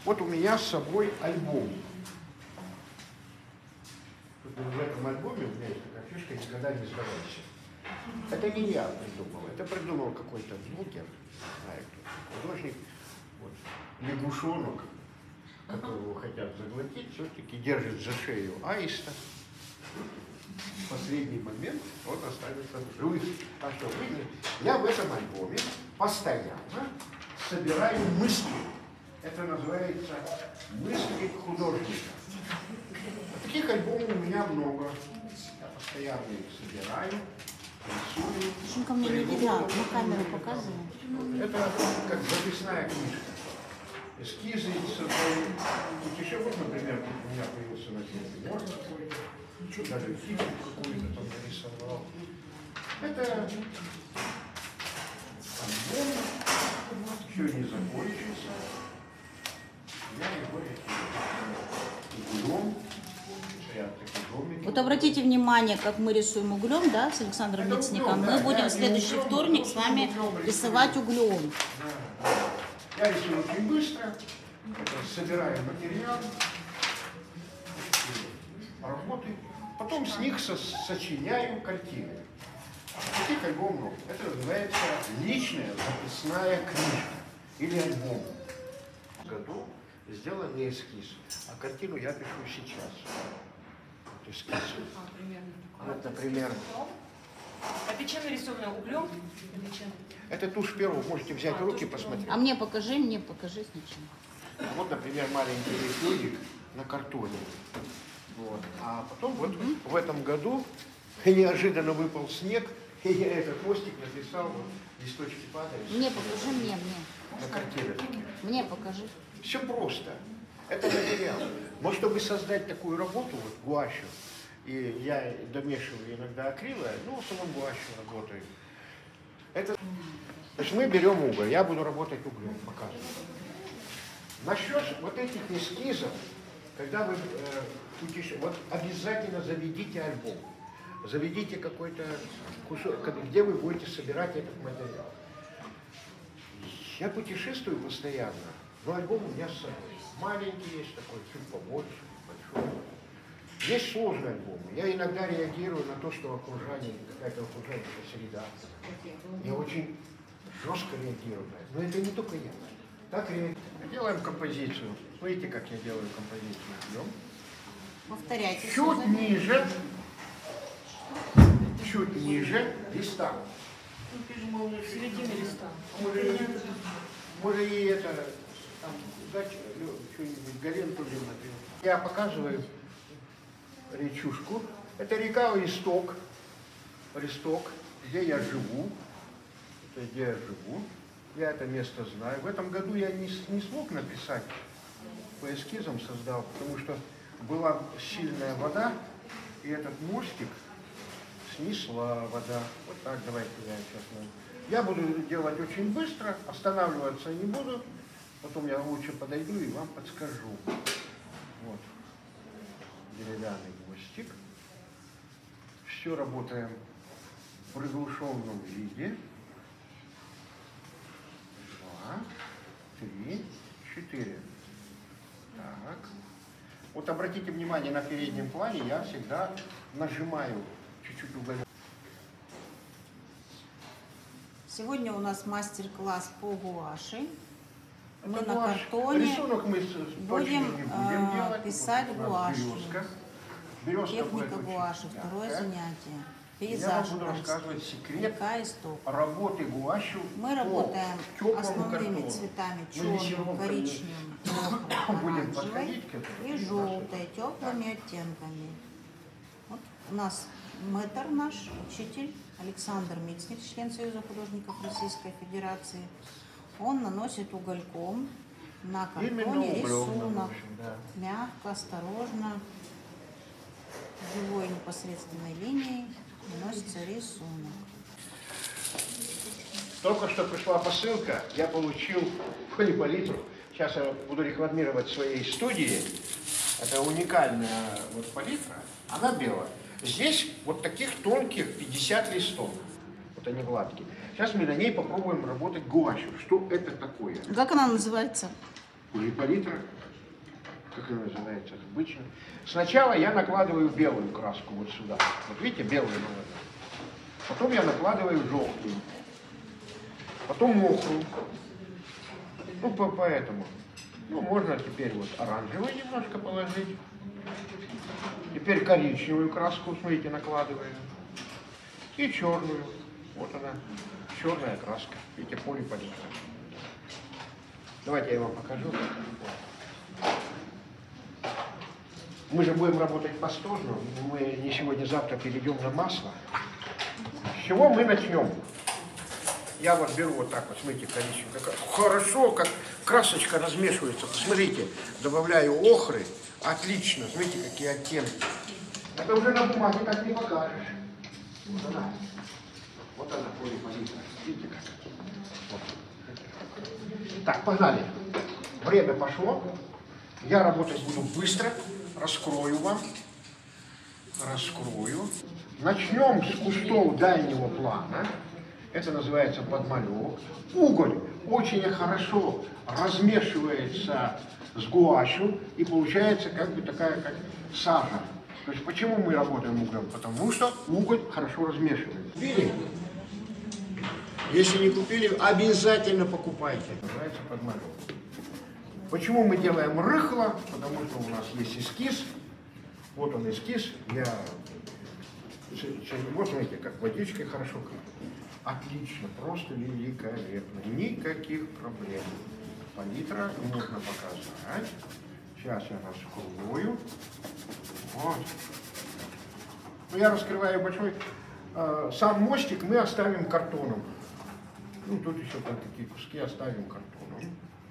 Вот у меня с собой альбом. В этом альбоме у меня есть такая фишка «Никогда не сдавайся». Это не я придумал, это придумал какой-то блогер, знаю, художник. Вот. Лягушонок, которого хотят заглотить, все-таки держит за шею аиста. В последний момент он останется в живых. Так что я в этом альбоме постоянно собираю мысли. Это называется мысли художника. Таких альбомов у меня много. Я постоянно их собираю, рисую. Почему мне не видно? На камеру показываю. Это как записная книжка. Эскизы создаю. Еще вот, например, у меня появился на фильме морд какой-то. Даже фильм какой-то там нарисовал. Это альбом еще не закончится. Я его углем. Вот обратите внимание, как мы рисуем углем, да, с Александром Мицником. Мы будем в следующий вторник с вами рисовать углем. Я рисую очень быстро, собираю материал, работы, потом с них сочиняю картины. Таких альбомов, это называется личная записная книжка или альбом. В году сделан не эскиз, а картину я пишу сейчас. Вот эскиз. Вот, например. Это чем нарисовано? Углем? Это тушь перо, можете взять в руки, посмотреть. А мне покажи сначала. Вот, например, маленький листочек на картоне. Вот. А потом вот в этом году неожиданно выпал снег, и я этот мостик написал, вот, листочки падают. Мне покажи, мне. На картиночке. Мне покажи. Все просто. Это материал. Но чтобы создать такую работу, вот гуашью, и я домешиваю иногда акрилы, ну, в основном гуашью работаю. Это... То есть мы берем уголь, я буду работать углем, показываю. Насчет вот этих эскизов, когда вы вот обязательно заведите альбом, заведите какой-то кусок, где вы будете собирать этот материал. Я путешествую постоянно, но альбом у меня с собой. Маленький есть такой, чуть побольше, большой. Есть сложные альбомы. Я иногда реагирую на то, что окружение, какая-то окружающая среда. Я очень жестко реагирую на это. Но это не только я. Так реагирую. Делаем композицию. Смотрите, как я делаю композицию. Идем. Повторяйте. Чуть ниже листа. В середине листа. Может и это, там, дать что-нибудь, Гален тоже, например. Я показываю речушку. Это река Исток, где я живу. Это где я живу. Я это место знаю. В этом году я не смог написать, по эскизам создал, потому что была сильная вода, и этот мостик снесла вода. Вот так, давайте я сейчас... Я буду делать очень быстро, останавливаться не буду. Потом я лучше подойду и вам подскажу. Вот. Деревянный мостик. Все работаем в приглушенном виде. 2, 3, 4. Так. Вот обратите внимание, на переднем плане я всегда нажимаю чуть-чуть уголь. Сегодня у нас мастер-класс по гуаши. Мы Это на гуашь. картоне Рисунок мы будем делать. писать Вот гуашью. Березка Техника будет гуаши, очень второе мягкая. занятие. Я Пейзаж вам буду рассказывать секрет река Исток. работы гуашью. Мы работаем теплому основными картону. цветами: Мы не черным, сироп, коричневым, будем оранжевой подходить к этому. и желтой, теплыми оттенками. Вот у нас мэтр наш, учитель Александр Мицник, член Союза художников Российской Федерации. Он наносит угольком на картоне рисунок. Мягко, осторожно, живой непосредственной линией наносится рисунок. Только что пришла посылка, я получил полипалитру. Сейчас я буду рекламировать своей студии. Это уникальная вот палитра, она белая. Здесь вот таких тонких 50 листов. Вот они гладкие. Сейчас мы на ней попробуем работать гуашью. Что это такое? Как она называется? палитра, как она называется обычно. Сначала я накладываю белую краску вот сюда. Вот видите, белую молодую. Потом я накладываю желтую. Потом мокрую. Ну, поэтому. Ну, можно теперь вот оранжевый немножко положить. Теперь коричневую краску, смотрите, накладываем. И черную. Вот она, черная краска. Видите, полипалитра. Давайте я вам покажу. Мы же будем работать пастозно. Мы не сегодня-завтра перейдем на масло. С чего мы начнем? Я вот беру вот так вот, смотрите, коричневый. Хорошо, как красочка размешивается. Посмотрите, добавляю охры. Отлично, смотрите, какие оттенки. Это уже на бумаге так не покажешь. Вот она. Вот она, полипалитра. Видите как? Вот. Так, погнали. Время пошло. Я работать буду быстро. Раскрою вам. Раскрою. Начнем с кустов дальнего плана. Это называется подмалевок. Уголь очень хорошо размешивается с гуашью и получается как бы такая как сажа. То есть почему мы работаем углем? Потому что уголь хорошо размешивается. Купили? Если не купили, обязательно покупайте. Называется подмалевок. Почему мы делаем рыхло? Потому что у нас есть эскиз. Вот он эскиз. Вот смотрите, как водичкой хорошо. Отлично, просто великолепно. Никаких проблем. Палитра можно показать. Сейчас я раскрою. Вот. Ну, я раскрываю большой. Сам мостик мы оставим картоном. Ну, тут еще там такие куски оставим картоном.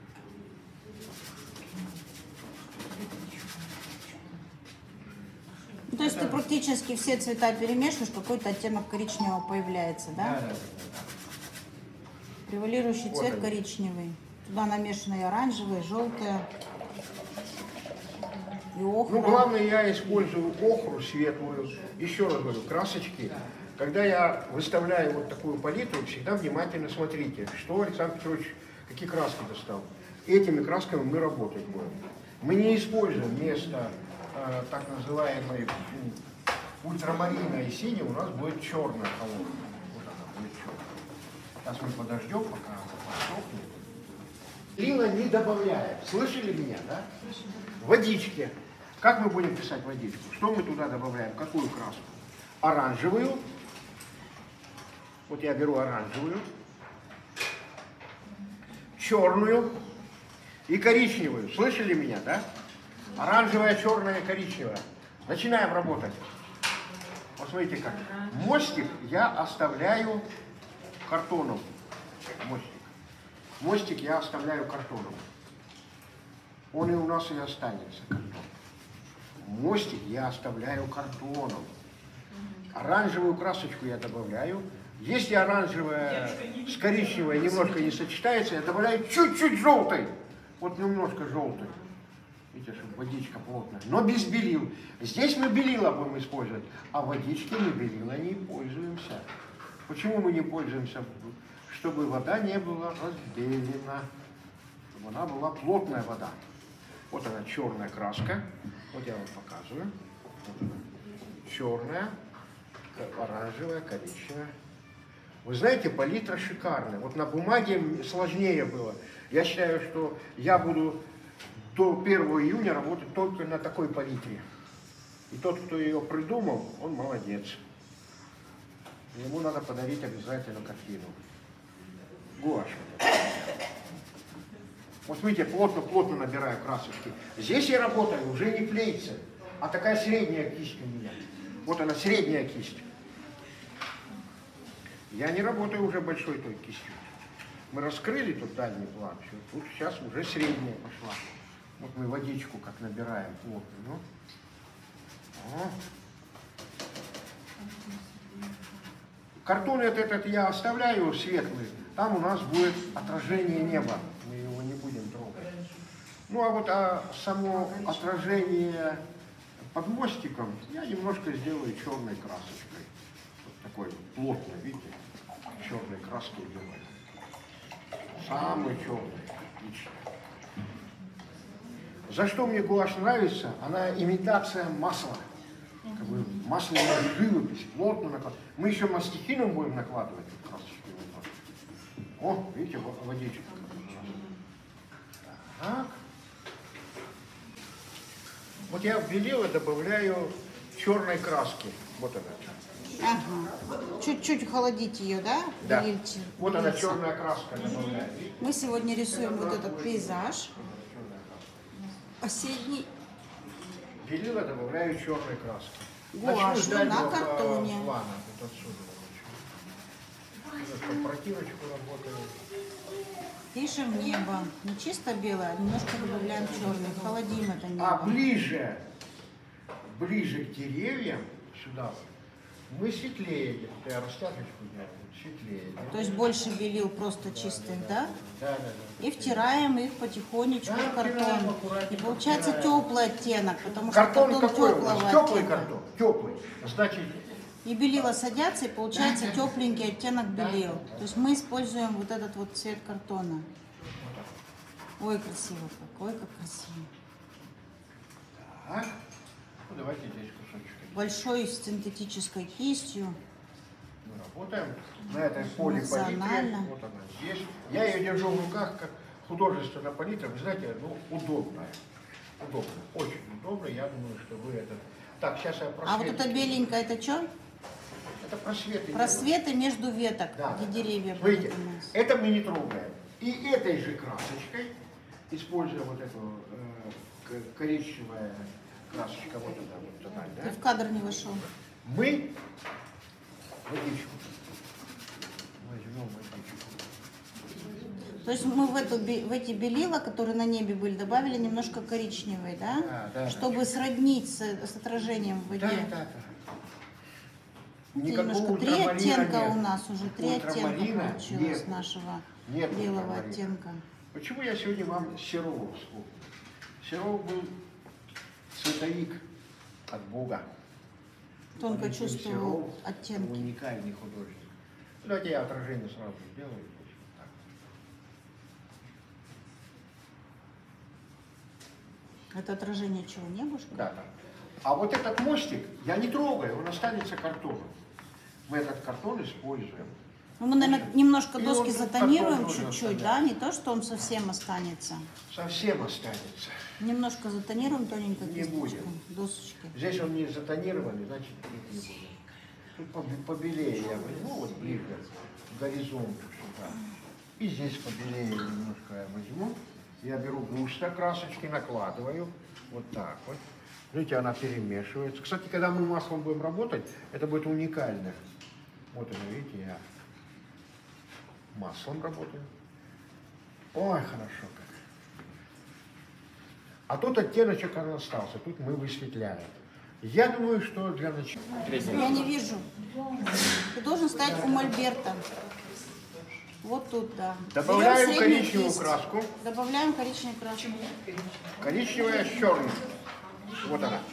То есть ты практически все цвета перемешиваешь, какой-то оттенок коричневого появляется, да? Да. Превалирующий Вот цвет они. коричневый. Туда намешаны и оранжевые, и желтые, и охра. Ну, главное, я использую охру светлую. Еще раз говорю, красочки. Когда я выставляю вот такую палитру, всегда внимательно смотрите, что Александр Петрович, какие краски достал. Этими красками мы работать будем. Мы не используем вместо так называемой ультрамарина и синей, у нас будет черная колонна. Вот она будет черная. Сейчас мы подождем, пока она подсохнет. Лила не добавляем. Слышали меня, да? Водички. Как мы будем писать водичку? Что мы туда добавляем? Какую краску? Оранжевую. Вот я беру оранжевую. Черную. И коричневую. Слышали меня, да? Оранжевая, черная, коричневая. Начинаем работать. Посмотрите как. Мостик я оставляю картоном. Мостик я оставляю картоном. Он и у нас и останется картон. Мостик я оставляю картоном. Оранжевую красочку я добавляю. Если оранжевая с коричневой немножко не сочетается, я добавляю чуть-чуть желтой. Вот немножко желтой. Видите, чтобы водичка плотная. Но без белил. Здесь мы белила будем использовать, а водички мы белила не пользуемся. Почему мы не пользуемся? Чтобы вода не была разделена. Чтобы она была плотная вода. Вот она черная краска. Вот я вам показываю. Вот она. Черная, оранжевая, коричневая. Вы знаете, палитра шикарная. Вот на бумаге сложнее было. Я считаю, что я буду до 1 июня работать только на такой палитре. И тот, кто ее придумал, он молодец. Ему надо подарить обязательно картину. Гуашь. Вот смотрите, плотно набираю красочки. Здесь я работаю уже не клейцем, а такая средняя кисть у меня. Вот она, средняя кисть. Я не работаю уже большой той кистью. Мы раскрыли тут дальний план, все. Тут сейчас уже средняя пошла. Вот мы водичку как набираем плотно. Ну. Картон этот я оставляю светлый. Там у нас будет отражение неба. Мы его не будем трогать. Ну а вот само отражение под мостиком я немножко сделаю черной красочкой. Вот такой плотной, видите, черной краской делаю. Самый черный. Отлично. За что мне гуашь нравится? Она имитация масла. Как бы масляная живопись, плотно накладывать. Мы еще мастихином будем накладывать красочки. О, видите, водичка. Так. Вот я в белила добавляю черной краски. Вот она. Ага. Чуть-чуть охладить ее, да? Да. Белильте. Вот она, черная краска добавляю. Мы сегодня рисуем вот этот пейзаж осенний. Белила добавляю черной краски. Гуашь на картоне. Плана, вот отсюда. Немножко противочку работаю. Пишем небо. Не чисто белое, а немножко добавляем черный. Холодим это небо. А ближе к деревьям, сюда вот, мы светлее. Я растяжечку делаю, светлее. То есть больше белил просто чистых, да? Да. И втираем их потихонечку в картон. И получается теплый оттенок, потому что Картон какой у теплого нас? Теплый оттенка. картон. Теплый. Значит, И белила садятся, и получается тепленький оттенок белил. То есть мы используем вот этот вот цвет картона. Ой, красиво как, ой, как красиво. так. Ну, давайте здесь кусочек. Большой синтетической кистью. Мы работаем на этой полипалитре. Эмоционально. Вот она здесь. Я ее держу в руках как художественная палитра. Вы знаете, ну, удобная. Удобно. Очень удобно. Я думаю, что вы это... Так, сейчас я просвет. А вот это беленькое, это что? Это просветы. Просветы между веток, Да. где деревья Смотрите, будут у нас. это мы не трогаем. И этой же красочкой, используя вот эту коричневая красочка, вот это, вот тональ, Ты да? в кадр не вошел. Мы водичку. Возьмем водичку. То есть мы в эти белила, которые на небе были, добавили немножко коричневой, да? Да. Чтобы сроднить с отражением в воде. Да. Видите, немножко три ультрамарина оттенка нет. у нас уже, три оттенка Ультрамарина получилось нет. нашего Нет белого ультрамарина. оттенка. Почему я сегодня вам Серова вспомнил? Серов был цветовик от Бога. Тонко Валентин чувствовал Серов оттенки. уникальный художник. Давайте я отражение сразу сделаю. Так. Это отражение чего, небушка? Да. А вот этот мостик я не трогаю, он останется картоном. Мы этот картон используем. Ну, мы, наверное, немножко И доски он тут затонируем картон тоже чуть-чуть, да? Не то, что он совсем останется. Совсем останется. Немножко затонируем тоненько Не кисточкой, будем. досочки. Здесь он не затонированный, значит не будем. Тут побелее я возьму, вот ближе к горизонту сюда. И здесь побелее немножко я возьму. Я беру густо красочки, накладываю. Вот так вот. Видите, она перемешивается. Кстати, когда мы маслом будем работать, это будет уникально. Вот это, видите, я маслом работаю. Ой, хорошо как. А тут оттеночек он остался, тут мы высветляем. Я думаю, что для начала... Я не вижу. Ты должен стоять у мольберта. Вот тут, да. Добавляем Берем среднюю коричневую кисть. краску. Добавляем коричневую краску. Коричневая с черным. Вот она.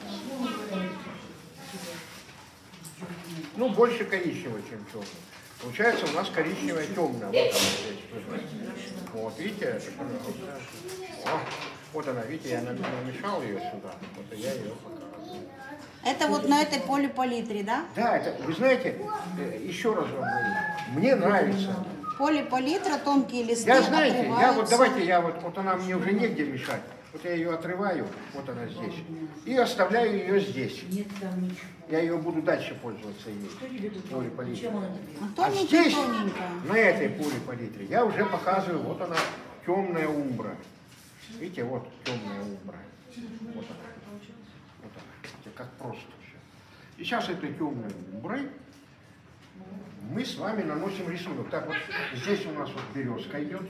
Ну, больше коричневая, чем черная. Получается у нас коричневая темная. Вот она здесь. Вот, видите, это, пожалуйста. О, вот она, видите, я намешал ее сюда. Вот и я ее показываю. Это вот на этой полипалитре, да? Да, это, вы знаете, еще раз вам говорю, мне нравится. Полипалитра, тонкие листы Я, знаете, я отрываются. вот, давайте я вот она мне уже негде мешать. Вот я ее отрываю, вот она здесь, и оставляю ее здесь. Нет там ничего. Я ее буду дальше пользоваться ей. Что тебе тут? Полипалитре. Чем она тебе? А здесь, Тоненькая. на этой полипалитре, я уже показываю, вот она, темная умбра. Видите, вот темная умбра. Вот она. Вот она. Видите, как просто все. И сейчас этой темной умброй мы с вами наносим рисунок. Так вот, здесь у нас вот березка идет.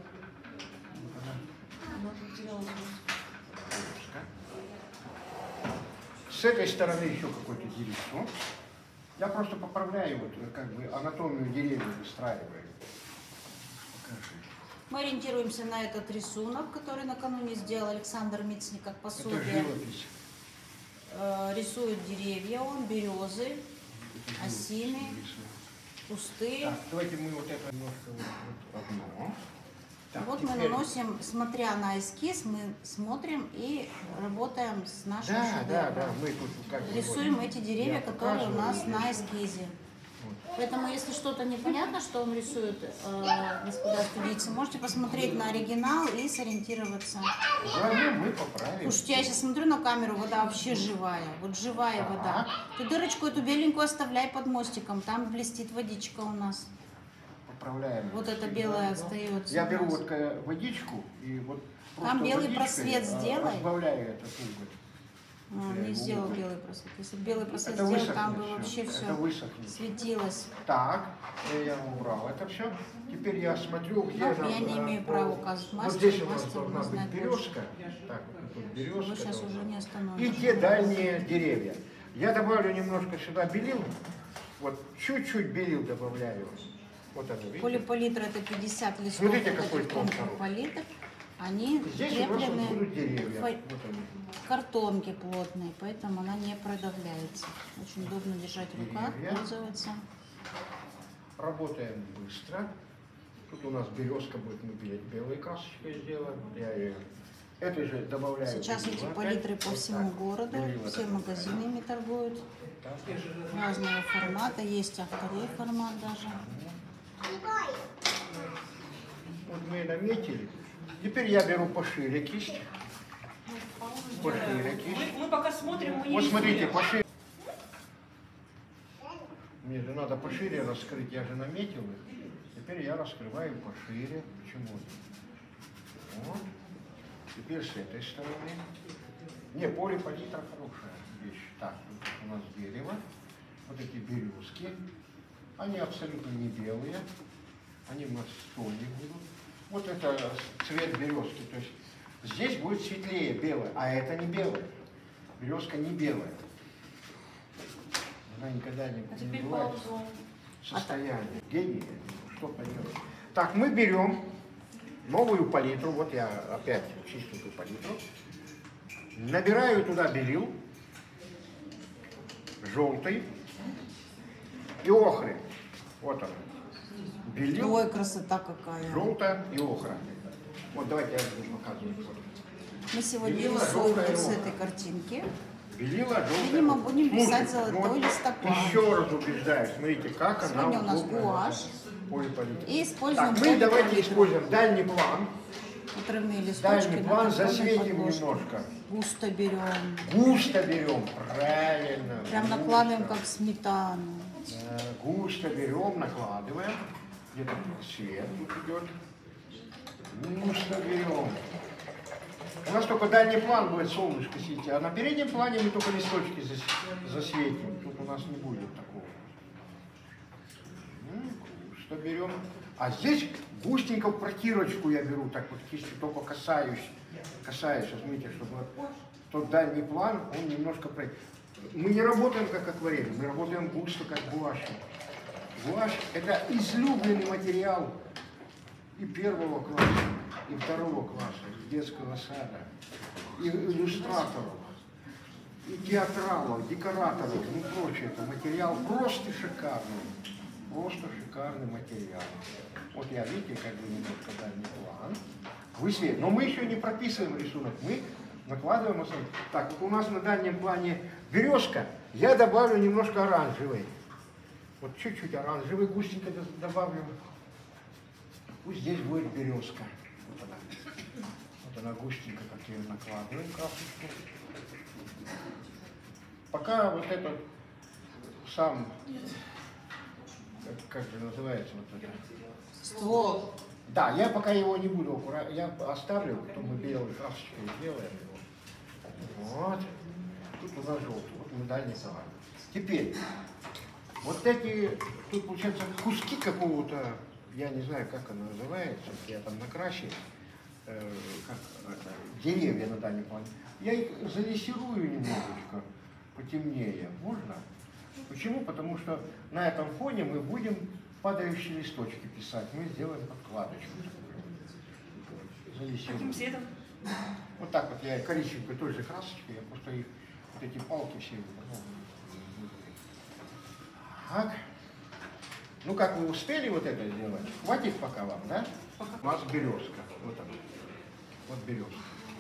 С этой стороны еще какое-то деревцо. Я просто поправляю, вот, как бы анатомию деревьев выстраиваю. Покажи. Мы ориентируемся на этот рисунок, который накануне сделал Александр Мицник как Это пособие. живопись. Рисует деревья, он березы, осины, кусты. Так, давайте мы вот это немножко вот одно. Так, Вот мы теперь- наносим, смотря на эскиз, мы смотрим и работаем с нашим Да, шедевром. да, мы тут как бы Рисуем вот эти деревья, я которые у нас показываю. на эскизе. Поэтому, если что-то непонятно, что он рисует, господа студийцы, можете посмотреть на оригинал и сориентироваться. Заодно мы поправим. Слушайте, я сейчас смотрю на камеру, вода вообще живая. Вот живая вода. Ты дырочку эту беленькую оставляй под мостиком, там блестит водичка у нас. Поправляем. Вот это белое остается. Я у беру нас. вот водичку и вот Там просто белый водичкой, просвет сделай. разбавляю этот уголь. Не сделал белый просвет. Если бы белый просвет Это сделал, там бы высохнет вообще всё. все Это высохнет. светилось. Так, я убрал это все. Теперь я смотрю, где Ну, нам, я не имею права указывать Вот мастер, здесь у нас мастер должна быть знает березка. Так, вот тут березка. Вы сейчас должна уже не быть. остановитесь. И те дальние деревья. Я добавлю немножко сюда белил. Вот чуть-чуть белил добавляю. Вот оно, видите? Полипалитра это 50 листов. Смотрите, вот какой этих тон тонких хороший. палитр. Они Здесь у нас вот креплены будут деревья. в Вот они. картонке плотной, поэтому она не продавляется. Очень удобно держать в руках, Деревья. пользоваться. Работаем быстро. Тут у нас березка будет, мы белой красочкой сделаем. Я ее это же добавляю. Сейчас белила эти опять. палитры по Вот всему так. городу, Белила все добавляю. магазины ими торгуют. Так. Разного формата, есть второй формат даже. Вот мы наметили. Теперь я беру пошире кисть. Пошире кисть. Мы пока смотрим, мы не Вот смотрите, рисуем. пошире. Мне же надо пошире раскрыть, я же наметил их. Теперь я раскрываю пошире. Почему? Вот. Теперь с этой стороны. Не, полипалитра хорошая вещь. Так, тут у нас дерево. Вот эти березки. Они абсолютно не белые. Они у нас стольные будут. Вот это цвет березки. То есть здесь будет светлее белое, а это не белое. Березка не белая. Она никогда не А теперь бывает паузу. в состоянии. Гений, что пойдет. Так, мы берем новую палитру. Вот я опять чистую палитру. Набираю туда белил. Желтый. И охры. Вот он. Белил. Ой, красота какая. Желтая и охра. Вот давайте я буду показывать. Вот. Мы сегодня Белила, рисуем желтая вот с охра. этой картинки. Белила, желтая. Видимо, будем писать Слушайте, золотой вот листопад. еще раз убеждаю, смотрите, как она Сегодня у нас удобна, гуашь. эта полипалитра. И используем Так, мы давайте полипалитру. используем дальний план. Отрывные листочки. Дальний на план картонной засветим подложке. немножко. Густо берем. Густо берем, правильно. Прям густо. накладываем как сметану. Да, густо берем, накладываем. Где-то свет тут идет. Густо берем. У нас только дальний план будет солнышко светить, а на переднем плане мы только листочки засветим. Тут у нас не будет такого. Густо берем. А здесь густенько в протирочку я беру, так вот кистью, только касаюсь. Смотрите, чтобы тот дальний план, он немножко... Мы не работаем как акварель, мы работаем густо, как гуашью. Гуашь – это излюбленный материал и первого класса, и второго класса, и детского сада, и иллюстраторов, и театралов, декораторов, ну прочее. Это материал просто шикарный. Просто шикарный материал. Вот я, видите, как бы немножко дальний план. Высвет. Но мы еще не прописываем рисунок, мы накладываем основу. Так, вот у нас на дальнем плане березка, я добавлю немножко оранжевый. Вот чуть-чуть оранжевый густенько добавлю. Пусть здесь будет березка. Вот она густенько, как ее накладываем, красочку. Пока вот этот сам, как же называется вот это? Ствол. Да, я пока его не буду аккуратно, я оставлю, потом мы белой красочкой сделаем его. Вот. Тут у нас желтый, вот мы дальний план. Теперь, вот эти, тут получается куски какого-то, я не знаю, как оно называется, я там накрасил, деревья на дальнем плане. Я их залессирую немножечко, потемнее. Можно? Почему? Потому что на этом фоне мы будем падающие листочки писать. Мы сделаем подкладочку. Каким цветом? Вот так вот я коричневой той же красочкой, я просто их, вот эти палки все. Так. Ну как, вы успели вот это сделать? Хватит пока вам, да? У нас березка. Вот она. Вот березка.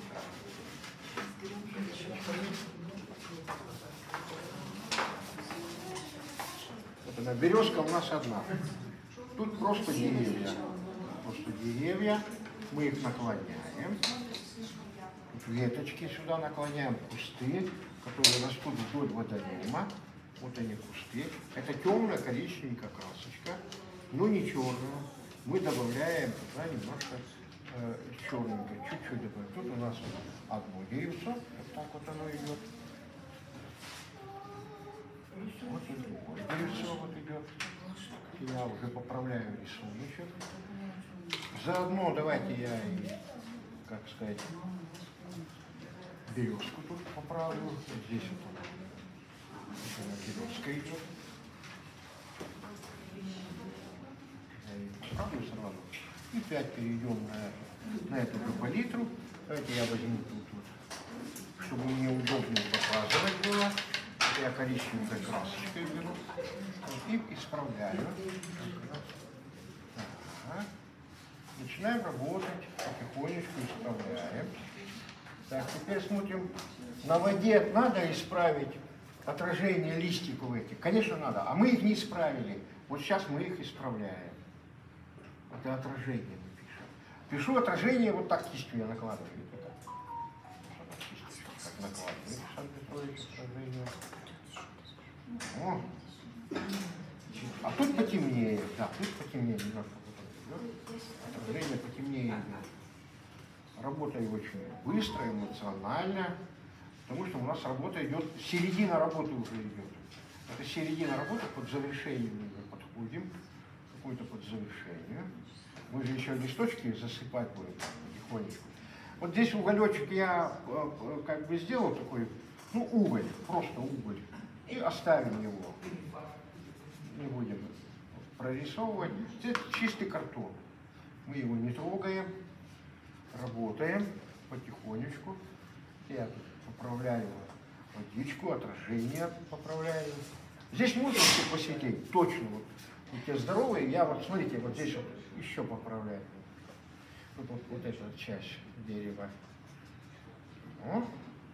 Вот она. Березка у нас одна. Тут просто деревья. Просто деревья. Мы их наклоняем. Тут веточки сюда наклоняем. Кусты, которые растут вдоль водоема. Вот они кусты. Это темная коричневенькая красочка, но не черная. Мы добавляем туда немножко черненькое, чуть-чуть добавим. Тут у нас одно деревцо, вот так вот оно идет. Вот и другое деревцо вот идет. Я уже поправляю рисуночек. Заодно давайте я и, как сказать, березку тут поправлю. Вот здесь вот она березка идет. Я ее поправлю сразу. И опять перейдем на эту же палитру. Давайте я возьму тут вот, чтобы мне удобнее показывать было. Это я коричневой красочкой беру. И исправляю. Так. Начинаем работать, потихонечку исправляем. Так, теперь смотрим. На воде надо исправить отражение листиков этих? Конечно, надо. А мы их не исправили. Вот сейчас мы их исправляем. Это отражение мы пишем. Пишу отражение вот так кистью я накладываю. Так накладываю. О. А тут потемнее. Да, тут потемнее немножко. Отражение потемнее идет. Работаю очень быстро, эмоционально, потому что у нас работа идет, середина работы уже идет. Это середина работы, под завершением мы подходим, какой-то под завершение. Мы же еще листочки засыпать будем потихонечку. Вот здесь уголечек я как бы сделал такой, ну уголь, просто уголь, и оставим его. Не будем прорисовывать. Здесь чистый картон. Мы его не трогаем, работаем потихонечку. Я тут поправляю водичку, отражение поправляю. Здесь можно все посидеть, точно. Вот те здоровые, я вот, смотрите, вот здесь вот еще поправляю. Вот эту вот часть дерева. О.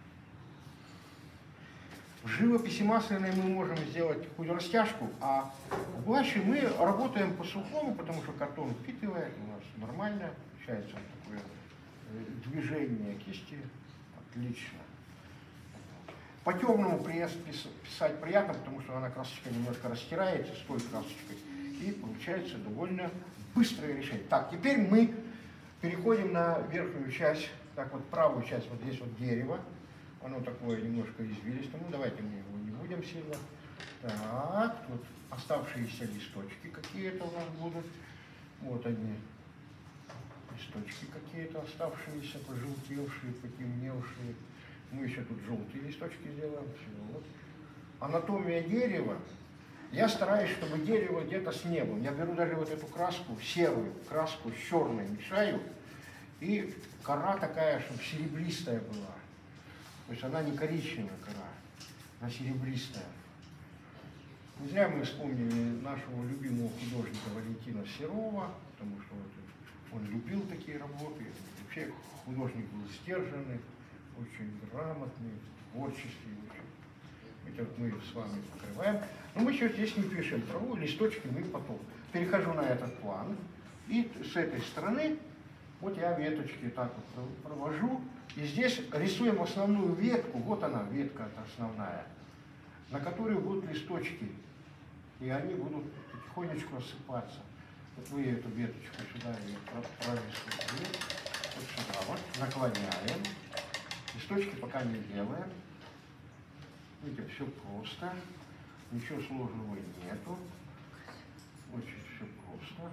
В живописи масляной мы можем сделать такую растяжку, а в гуаши мы работаем по-сухому, потому что картон впитывает, у нас нормально, получается такое движение кисти, отлично. По темному писать приятно, потому что она красочка немножко растирается с той красочкой, и получается довольно быстрое решение. Так, теперь мы переходим на верхнюю часть, так вот правую часть, вот здесь вот дерево. Оно такое немножко извилистое. Ну, давайте мы его не будем сильно. Так, тут оставшиеся листочки какие-то у нас будут. Вот они. Листочки какие-то оставшиеся, пожелтевшие, потемневшие. Мы еще тут желтые листочки сделаем. Все, вот. Анатомия дерева. Я стараюсь, чтобы дерево где-то с небом. Я беру даже вот эту краску, серую краску с черной мешаю. И кора такая, чтобы серебристая была. То есть она не коричневая кора, она серебристая. Не зря мы вспомнили нашего любимого художника Валентина Серова, потому что вот он любил такие работы. Вообще художник был сдержанный, очень грамотный, творческий. Это вот мы с вами покрываем. Но мы еще здесь не пишем траву, листочки мы потом. Перехожу на этот план. И с этой стороны вот я веточки так вот провожу. И здесь рисуем основную ветку, вот она, ветка основная, на которой будут листочки. И они будут потихонечку осыпаться. Вот мы эту веточку сюда прорисуем. Вот сюда вот, наклоняем. Листочки пока не делаем. Видите, все просто. Ничего сложного нету. Очень все просто.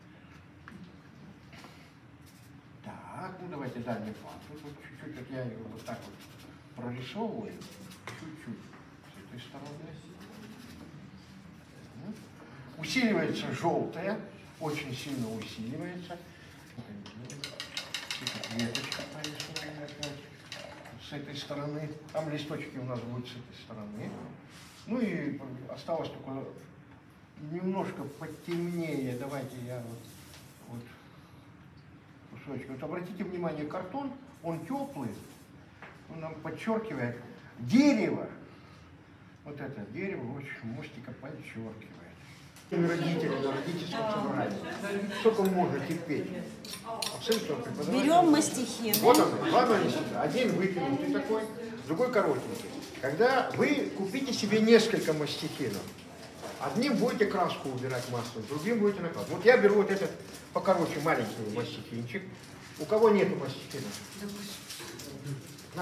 Так, ну давайте дальний план. Тут вот чуть-чуть вот я его вот так вот прорисовываю. Чуть-чуть с этой стороны. Усиливается желтое. Очень сильно усиливается. Веточка порисована опять. С этой стороны. Там листочки у нас будут с этой стороны. Ну и осталось только немножко потемнее. Давайте я вот кусочки. Вот обратите внимание, картон, он теплый, он нам подчеркивает дерево. Вот это дерево очень мостика подчеркивает. Родители на родительском собрании. Сколько можно терпеть? Берем мастихин. Вот он, два мастихина. Один вытянутый такой, другой коротенький. Когда вы купите себе несколько мастихинов, одним будете краску убирать маслом, другим будете накладывать. Вот я беру вот этот покороче маленький мастихинчик. У кого нету мастихина? На.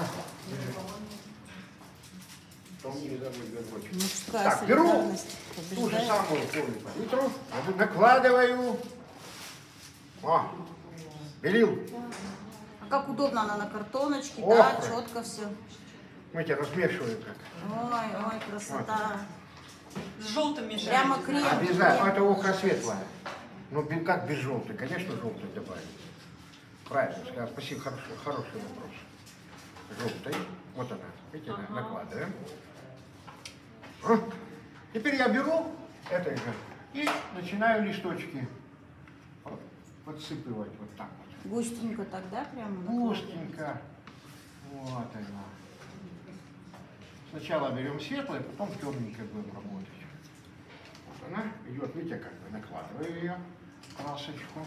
Так, беру ту же самую форму палитру, накладываю. О, белил. А как удобно она на картоночке, Ох, да, четко все. Смотрите, размешиваю как. Ой, красота. С желтым мешаем. Прямо крем. Обязательно. Это охра светлая. Ну, как без желтой? Конечно, желтой добавить. Правильно сказал. Спасибо, хороший вопрос. Желтой. Вот она. Видите, накладываем. Теперь я беру это же и начинаю листочки подсыпывать вот так вот. Густенько тогда прямо? Густенько. Вот она. Сначала берем светлое, потом темненькое будем работать. Вот она идет, видите, как бы накладываю ее, красочку.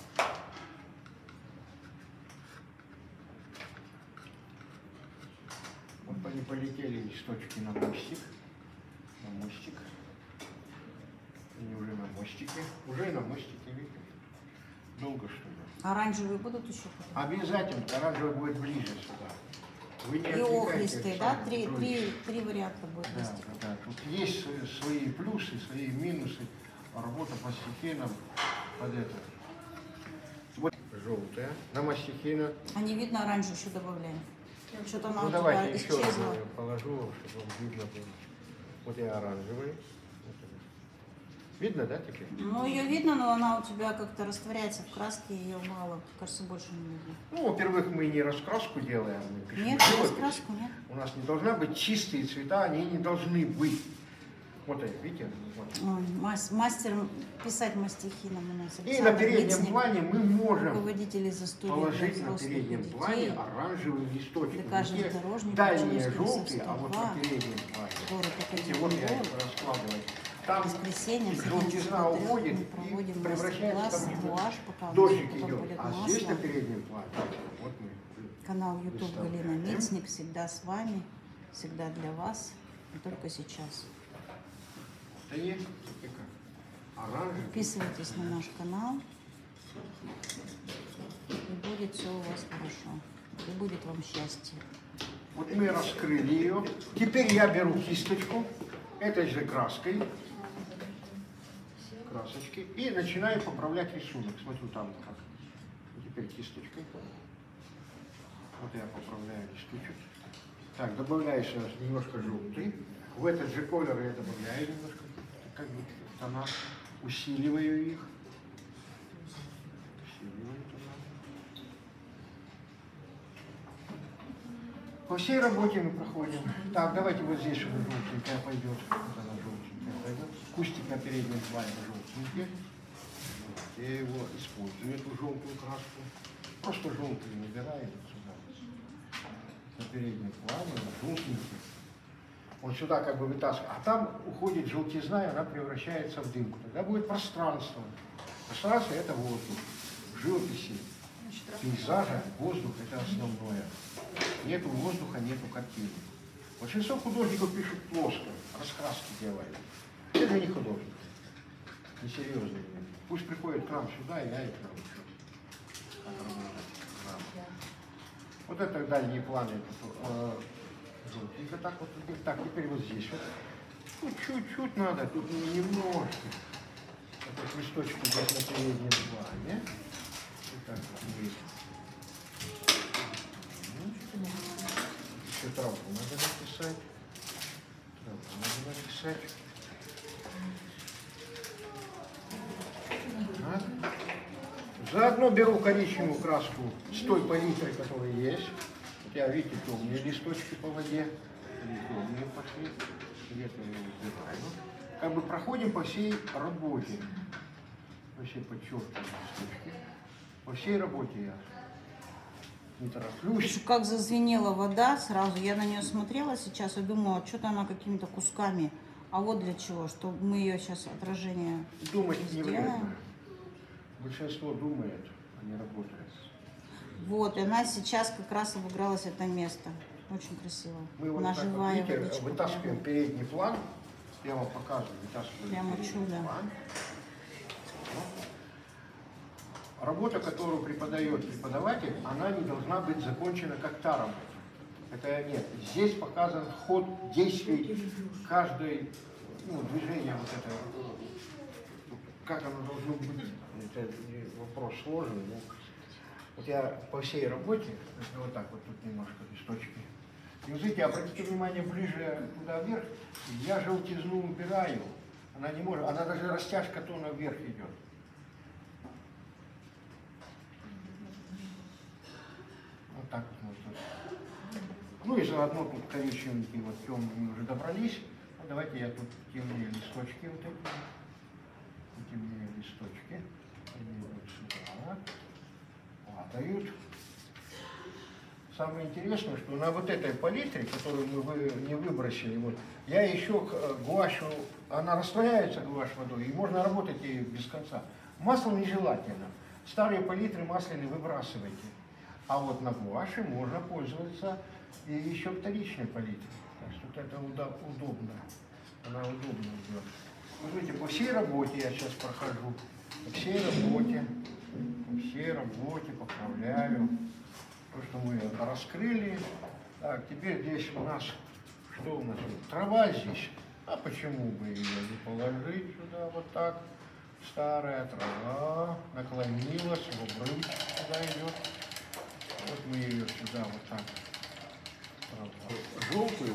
Вот они полетели листочки на мостик. На мостик. Они уже на мостике. Уже на мостике, видите? Долго что ли? Оранжевые будут еще? Обязательно. Оранжевый будет ближе сюда. Вы не И охристые, да? отвлекайтесь, Три варианта будет. да. Тут есть свои плюсы, свои минусы. Работа мастихином под это. Вот желтая на мастихина. А не видно, оранжевый еще добавляем. Что-то она Ну у давайте тебя еще исчезла. положу, чтобы вам видно было. Вот я оранжевый. Видно, да, теперь? Ну, ее видно, но она у тебя как-то растворяется в краске, ее мало. Кажется, больше не видно. Ну, во-первых, мы не раскраску делаем. Мы пишем Нет, живопись. раскраску нет. У нас не должна быть чистые цвета, они не должны быть. Вот это, видите? Вот. Ой, мастер писать мастихином у нас. И Александр на переднем Мицник, плане мы можем руководитель из студии для положить на взрослых и переднем детей. плане оранжевый листочек. Для каждых Где дорожников дальние Человеческого желтые, а вот на 102, переднем плане. город Видите, вот я их Екатеринбург. раскладываю. Там Воскресенье, желтизна уходит мы и проводим превращается мастер-класс, в гуашь, пока дождик потом идет. будет А здесь на масло. переднем плане. Вот мы. Канал YouTube выставляем. Галина Мицник всегда с вами, всегда для вас, и только сейчас. Это есть оранжевый. Подписывайтесь на наш канал, и будет все у вас хорошо, и будет вам счастье. Вот мы раскрыли ее. Теперь я беру кисточку этой же краской, красочки, и начинаю поправлять рисунок. Смотрю там как. И теперь кисточкой. Вот я поправляю листочек. Так, добавляю сейчас немножко желтый. В этот же колер я добавляю немножко, как бы тона, усиливаю их. Усиливаю тона. По всей работе мы проходим. Так, давайте вот здесь уже желтенькая пойдет. Вот она желтенькая пойдет. Кустик на переднем плане желтенький. Вот я его использую, эту желтую краску. Просто желтую набираем сюда. На переднем плане, желтенький. Он сюда как бы вытаскивает. А там уходит желтизна, и она превращается в дымку. Тогда будет пространство. Пространство – это воздух. В живописи, пейзажа воздух – это основное. Нету воздуха, нету картины. Большинство художников пишут плоско, раскраски делают. Это не художник, несерьезные. Пусть приходят к нам сюда, и я их научу. Вот это дальние планы. Желтенько так вот. Так, теперь вот здесь вот. Ну, чуть-чуть надо, тут немножко. Вот листочки здесь на переднем плане. Вот так вот мы. Еще травку надо написать. Травку надо написать. Так. Заодно беру коричневую краску с той палитрой, которая есть. Вот я, видите, темные листочки по воде. Темные пошли. Где-то я убираю. Как бы проходим по всей работе. По всей подчеркиваем листочки. по всей работе я не тороплюсь. Слушай, как зазвенела вода сразу, я на нее смотрела сейчас и думала, что-то она какими-то кусками. А вот для чего, что мы ее сейчас отражение Думать не сделаем. вредно. Большинство думает, а не работает. Вот, и она сейчас как раз обыгралась это место. Очень красиво. Мы вот Она так вот, живая видите, водичка вытаскиваем прям. передний план. Я вам показываю, вытаскиваем Прямо передний чудо. план. Работа, которую преподает преподаватель, она не должна быть закончена как та работа. Это нет. Здесь показан ход действий каждой, движения вот это, как оно должно быть. Это вопрос сложный. Но вот я по всей работе, вот так вот тут немножко листочки. И вот видите, обратите внимание ближе туда вверх, я желтизну убираю. Она не может, она даже растяжка тона вверх идет. Вот так вот можно. Ну и заодно тут коричневенькие, вот темные уже добрались. Ну, давайте я тут темные листочки вот эти. Темные листочки. Они вот сюда падают. Самое интересное, что на вот этой палитре, которую мы не выбросили, вот, я еще гуашу, она растворяется, гуашь водой, и можно работать ею без конца. Маслом нежелательно. Старые палитры масляные выбрасывайте. А вот на гуаше можно пользоваться и еще вторичной палитрой. Так что это удобно. Она удобно идет. Смотрите, по всей работе я сейчас прохожу. По всей работе поправляю. То, что мы раскрыли. Так, теперь здесь у нас, что у нас тут? Трава здесь. А почему бы ее не положить сюда вот так? Старая трава наклонилась, в обрыв сюда идет. Вот мы ее сюда вот так. Желтую.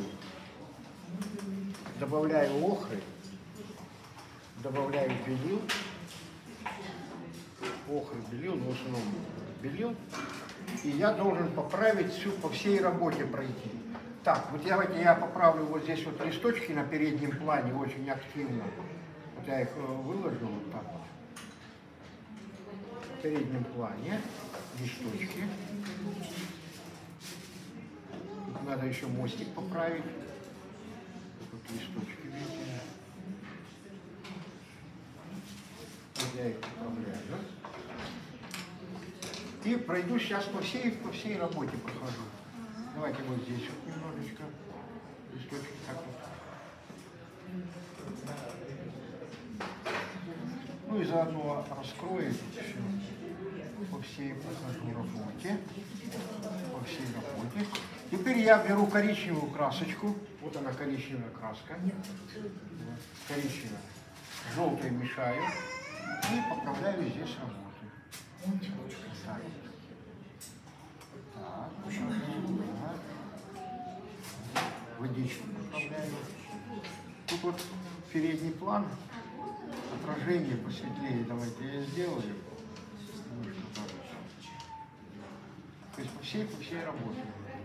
Добавляю охры. Добавляю белил. Охры, белил, но в основном белил. И я должен поправить всю, по всей работе пройти. Так, вот я поправлю вот здесь вот листочки на переднем плане очень активно. Вот я их выложу вот так вот. В переднем плане листочки. Тут надо еще мостик поправить. Тут листочки, видите. Вот я их поправляю. И пройду сейчас по всей работе прохожу. Давайте вот здесь вот немножечко листочки так вот. Ну и заодно раскрою все. По всей прохожу работе. По всей работе. Теперь я беру коричневую красочку. Вот она, коричневая краска. Вот, коричневая. Желтую мешаю. И поправляю здесь работу. Так. Водичку поправляю. Тут вот передний план, отражение посветлее, давайте я сделаю. То есть по всей работе.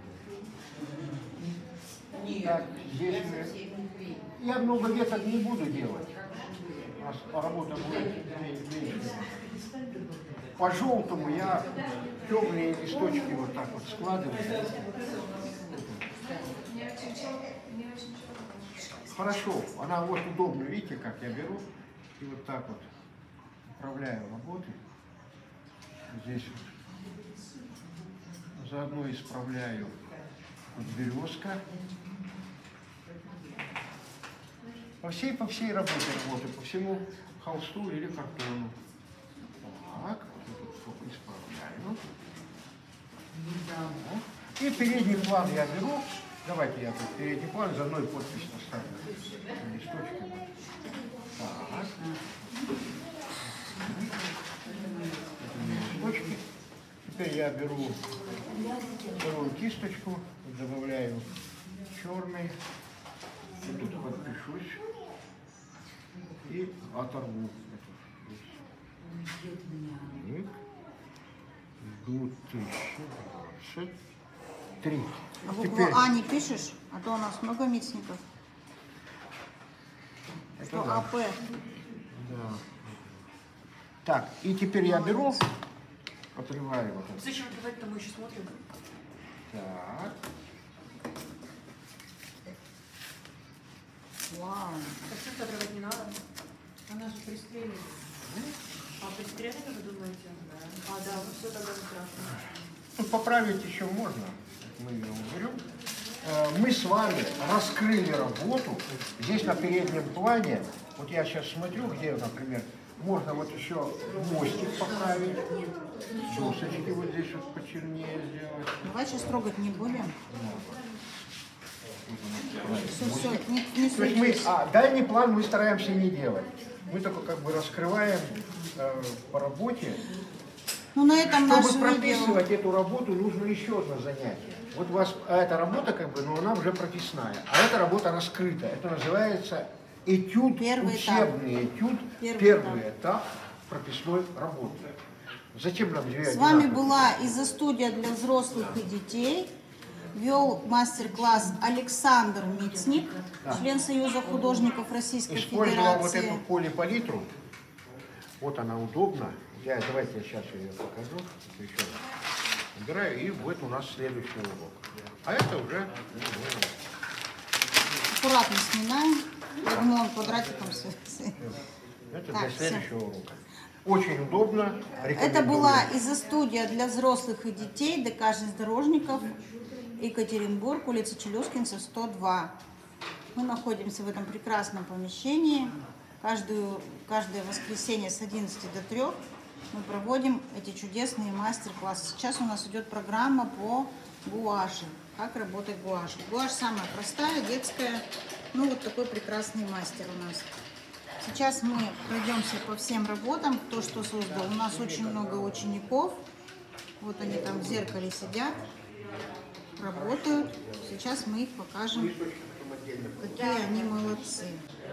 Так, здесь я много веток не буду делать. У нас работа будет меньше. По желтому я темные листочки вот так вот складываю. Хорошо, она вот удобно, видите, как я беру и вот так вот управляю работой. Здесь вот. Заодно исправляю вот березка. По всей работе работаю, по всему холсту или картону. Так, исправляю. И передний план я беру. Давайте я тут передний план, за мной подпись поставлю. Листочки. Так. Листочки. Теперь я беру вторую кисточку, добавляю черный. И тут подпишусь. И оторву. Тут 1023. А букву Теперь... А не пишешь? А то у нас много митсников. Что да. АП? Да. Так, и теперь я беру подрываю вот это. Зачем открывать-то, мы еще смотрим? Так. Вау. Костюм отрывать не надо. Она же пристрелила. А пристрелять вы думаете? Да. А, да, ну все тогда не страшно. Тут поправить еще можно. Мы ее уберем. Мы с вами раскрыли работу. Здесь на переднем плане, вот я сейчас смотрю, где, например, можно вот еще мостик поправить. Досочки вот здесь вот почернее сделать. Давай сейчас трогать не будем. Все, не То есть мы, суетись. дальний план мы стараемся не делать. Мы только как бы раскрываем по работе. Ну, на этом наше Чтобы видео. прописывать эту работу, нужно еще одно занятие. Вот у вас эта работа, как бы, но она уже прописная. А эта работа раскрыта. Это называется этюд, Первый учебный этюд, первый этап прописной работы. Зачем нам две С вами одинаковые? была изо-студия для взрослых и детей. Вел мастер-класс Александр Мицник, член Союза художников Российской Использовал вот Федерации. эту полипалитру. Вот она удобна. Давайте я сейчас ее покажу. Еще раз. Убираю, и вот у нас следующий урок. А это уже... Аккуратно сминаем. Я думаю, он квадратиком все. Это Так, для следующего урока. Очень удобно. Это Рекомендую. была изо-студия для взрослых и детей ДК «Железнодорожников», Екатеринбург, улица Челюскинцев, 102. Мы находимся в этом прекрасном помещении. Каждое воскресенье с 11 до 3 мы проводим эти чудесные мастер-классы. Сейчас у нас идет программа по гуаши. Как работать гуашь. Гуашь самая простая, детская. Ну, вот такой прекрасный мастер у нас. Сейчас мы пройдемся по всем работам, кто что создал. У нас очень много учеников. Вот они там в зеркале сидят, работают. Сейчас мы их покажем, какие они молодцы.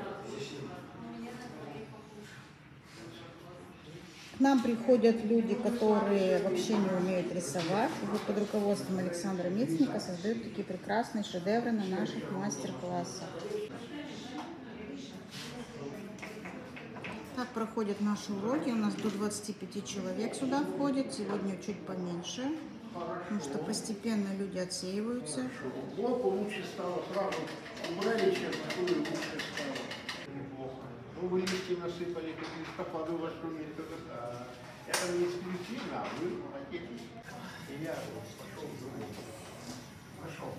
К нам приходят люди, которые вообще не умеют рисовать. И вот под руководством Александра Мицника создают такие прекрасные шедевры на наших мастер-классах. Так проходят наши уроки. У нас до 25 человек сюда входит. Сегодня чуть поменьше, потому что постепенно люди отсеиваются. Блоку лучше стало сразу убрали, чем такую лучше стало. Неплохо. Ну, вы листья насыпали, как листопады у вас шумит. Это не исключительно, а вы молодец. И я пошел в другую. Пошел.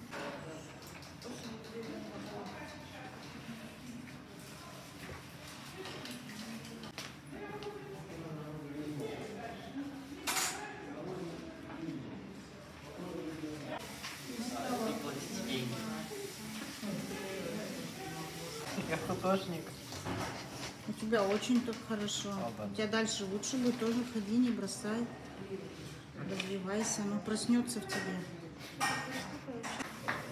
Я художник. У тебя очень тут хорошо. У тебя дальше лучше будет. Тоже ходи, не бросай. Развивайся. Оно проснется в тебе.